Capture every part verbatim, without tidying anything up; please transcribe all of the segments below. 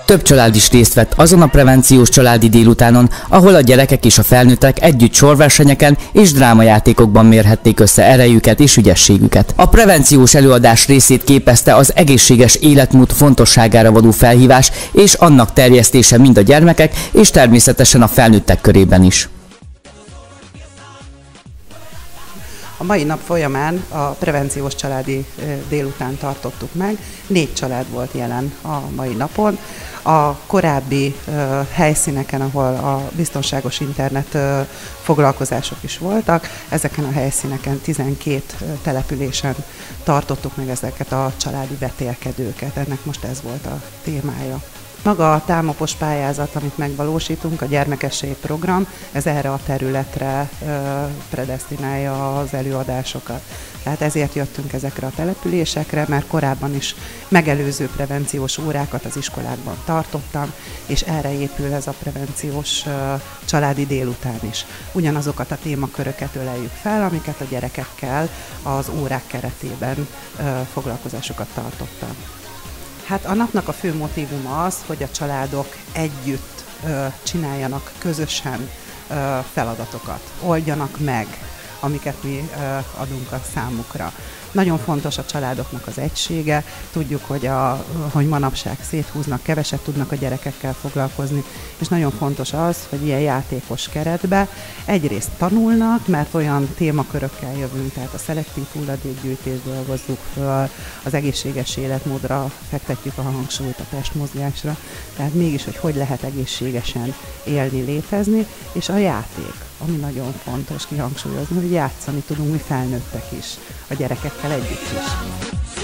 Több család is részt vett azon a prevenciós családi délutánon, ahol a gyerekek és a felnőttek együtt sorversenyeken és drámajátékokban mérhették össze erejüket és ügyességüket. A prevenciós előadás részét képezte az egészséges életmód fontosságára való felhívás és annak terjesztése mind a gyermekek és természetesen a felnőttek körében is. A mai nap folyamán a prevenciós családi délután tartottuk meg. Négy család volt jelen a mai napon. A korábbi helyszíneken, ahol a biztonságos internet foglalkozások is voltak, ezeken a helyszíneken tizenkét településen tartottuk meg ezeket a családi vetélkedőket. Ennek most ez volt a témája. Maga a támopos pályázat, amit megvalósítunk, a gyermekesség program, ez erre a területre ö, predesztinálja az előadásokat. Tehát ezért jöttünk ezekre a településekre, mert korábban is megelőző prevenciós órákat az iskolákban tartottam, és erre épül ez a prevenciós ö, családi délután is. Ugyanazokat a témaköröket öleljük fel, amiket a gyerekekkel az órák keretében ö, foglalkozásokat tartottam. Hát a napnak a fő motívuma az, hogy a családok együtt ö, csináljanak közösen ö, feladatokat, oldjanak meg, amiket mi ö, adunk a számukra. Nagyon fontos a családoknak az egysége, tudjuk, hogy, a, hogy manapság széthúznak, keveset tudnak a gyerekekkel foglalkozni, és nagyon fontos az, hogy ilyen játékos keretbe egyrészt tanulnak, mert olyan témakörökkel jövünk, tehát a szelektív hulladékgyűjtést dolgozzuk föl, az egészséges életmódra fektetjük a hangsúlyt, a testmozgásra, tehát mégis, hogy hogy lehet egészségesen élni, létezni, és a játék, ami nagyon fontos kihangsúlyozni, hogy játszani tudunk mi felnőttek is, a gyerekekkel együtt is.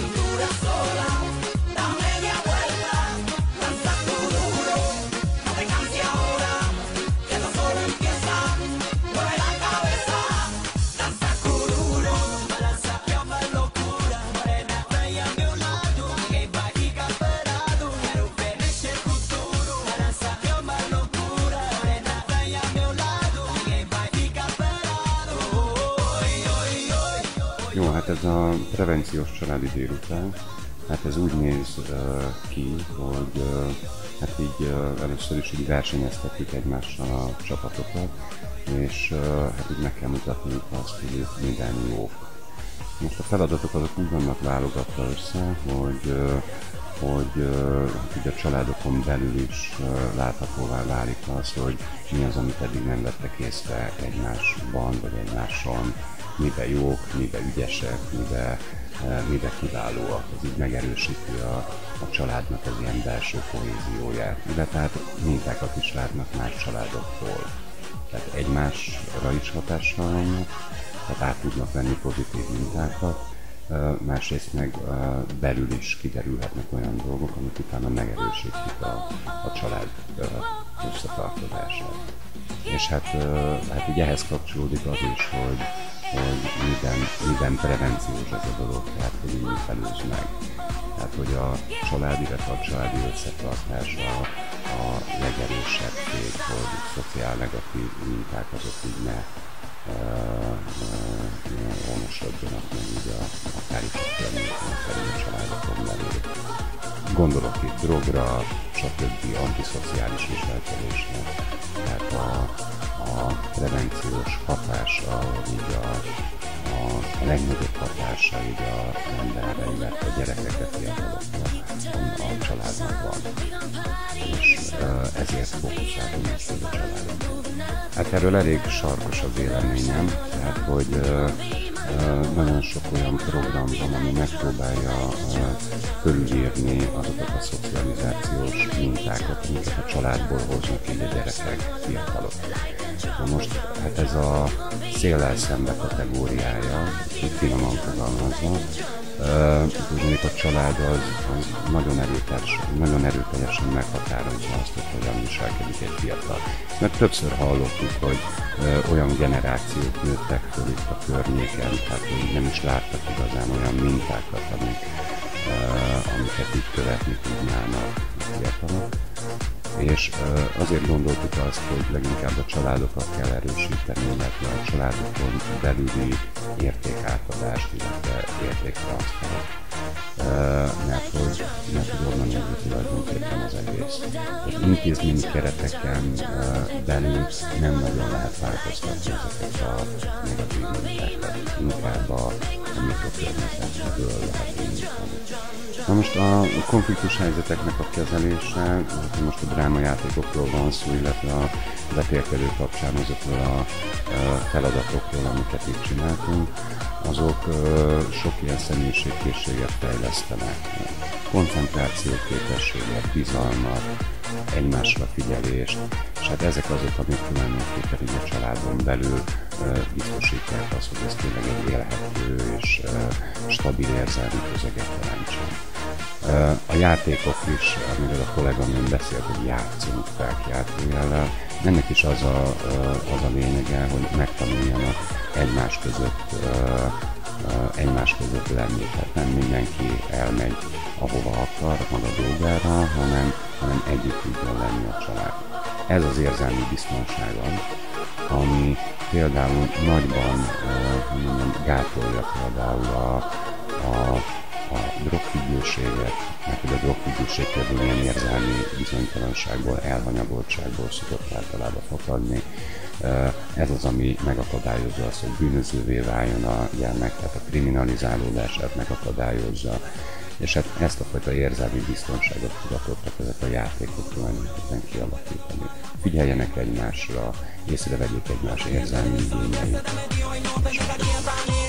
Jó, hát ez a prevenciós családi délután, hát ez úgy néz uh, ki, hogy uh, hát így uh, először is így versenyeztetjük egymással a csapatokat, és uh, hát így meg kell mutatniuk azt, hogy ők minden jók. Most a feladatok azok úgy vannak válogatva össze, hogy, uh, hogy uh, így a családokon belül is uh, láthatóvá válik az, hogy mi az, amit eddig nem vettek észre egymásban vagy egymáson, miben jók, miben ügyesek, miben, miben kiválóak. Ez így megerősíti a, a családnak az ilyen belső kohézióját, illetve hát mintákat is látnak más családoktól. Tehát egymásra is hatással vannak, tehát át tudnak venni pozitív mintákat, másrészt meg belül is kiderülhetnek olyan dolgok, amik utána megerősítik a, a család összetartozását. És hát, hát így ehhez kapcsolódik az is, hogy hogy minden, minden prevenciós ez a dolog, tehát hogy így előz meg. Tehát, hogy a család, illetve a családi összetartás a, a legerősebb tét, hogy szociál negatív minták azok így ne honosodjanak meg így a, akár itt a környéken, akár a családokon belül. Gondolok itt drogra, stb. Antiszociális viselkedésre. Tehát a, a prevenciós hatása, így a, a legnagyobb hatása így az emberre, illetve a gyerekekre, fiatalokra a, a családnak van. És uh, ezért fókuszálunk most a családon. Hát erről elég sarkos a véleményem, tehát hogy uh, uh, nagyon sok olyan program van, ami megpróbálja uh, fölülírni azokat a szocializációs mintákat, amiket a családból hoznak így a gyerekek, fiatalok. Na most hát ez a széllel szembe kategóriája, így finoman fogalmazva, tudnék a család az, az nagyon, erőteljes, nagyon erőteljesen meghatározza azt, hogy hogyan viselkedik egy fiatal. Mert többször hallottuk, hogy ö, olyan generációk nőttek föl itt a környéken, tehát hogy nem is láttak igazán olyan mintákat, amik, ö, amiket így követni tudnának a fiatalok. És uh, azért gondoltuk azt, hogy leginkább a családokat kell erősíteni, illetve a családokon belüli értékátadást, illetve értéktranszfert. Uh, mert hogy mert hogy onnan indul tulajdonképpen az egész. És intézményi kereteken belül nem nagyon lehet változtatni ezeket a negatív mintákat, inkább a, a mikrokörnyezetből lehet indítani. Na most a konfliktus helyzeteknek a kezelése, most a drámajátékokról van szó, illetve a vetélkedő kapcsán azokról a feladatokról, amiket itt csináltunk, azok sok ilyen személyiségkészséget fejlesztenek. Koncentrációképességet, bizalmat, egymásra figyelést, és hát ezek azok, amik tulajdonképpen így a családon belül biztosítják azt, hogy ez tényleg egy élhető és stabil érzelmi közeget jelentsen. A játékok is, amiről a kolléganőm beszélt, hogy játszunk felkiáltójellel, ennek is az a, az a lényege, hogy megtanuljanak egymás között, egymás között lenni. Tehát nem mindenki elmegy ahova akar, maga dolgára, hanem, hanem együtt tudjon lenni a család. Ez az érzelmi biztonság az, ami például nagyban mondjam, gátolja például a, a, a drogfüggőséget, mert hogy a drogfüggőség például ilyen érzelmi bizonytalanságból, elhanyagoltságból szokott általában fakadni. Ez az, ami megakadályozza azt, hogy bűnözővé váljon a gyermek, tehát a kriminalizálódását megakadályozza, és hát ezt a fajta érzelmi biztonságot tudatottak ezek a játékok tulajdonképpen kialakítani. Figyeljenek egymásra, észrevegyék egymás érzelmi igényeit.